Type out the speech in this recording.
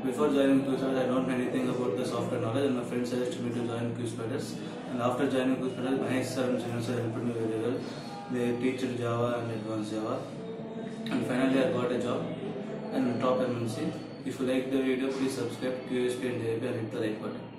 Before joining Jspiders, I don't know anything about the software knowledge, and my friend suggested me to join Jspiders. And after joining Jspiders, Mahesh sir and Srinivas sir helped me very well. They teach Java and advanced Java. And finally, I got a job and top MNC. If you like the video, please subscribe, QSP and JP and hit the like button.